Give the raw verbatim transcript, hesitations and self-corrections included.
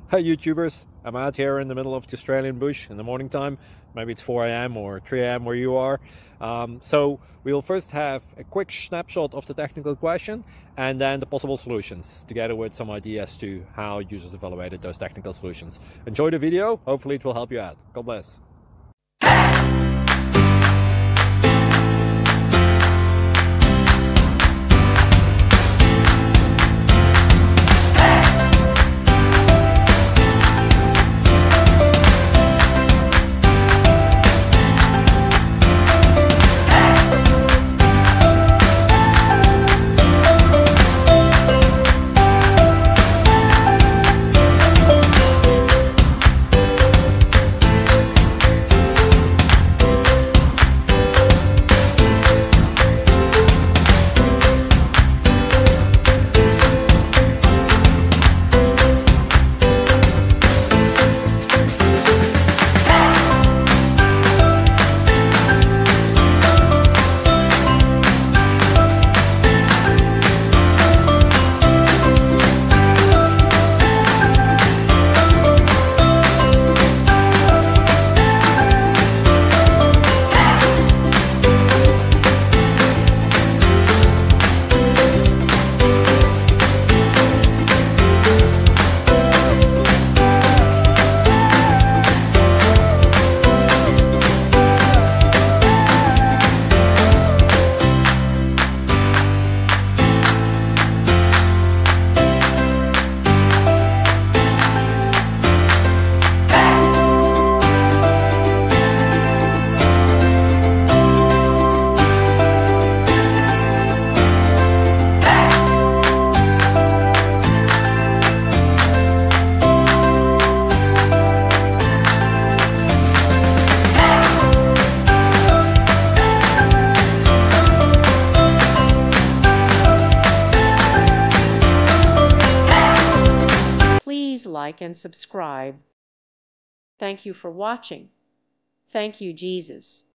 Hi YouTubers, I'm out here in the middle of the Australian bush in the morning time. Maybe it's four A M or three A M where you are. Um, so we'll first have a quick snapshot of the technical question and then the possible solutions, together with some ideas to how users evaluated those technical solutions. Enjoy the video, hopefully it will help you out. God bless. Please like and subscribe. Thank you for watching. Thank you, Jesus.